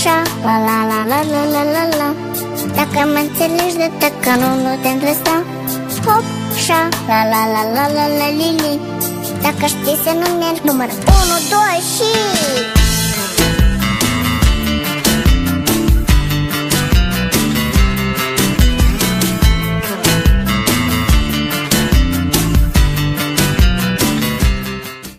șa, la la la la la la la la. Dacă mă înțelegi de tăcă, nu te-am lăsa. Hop, șa, la la la la la la li li. Dacă știi să nu mergi, număr 1, 2 și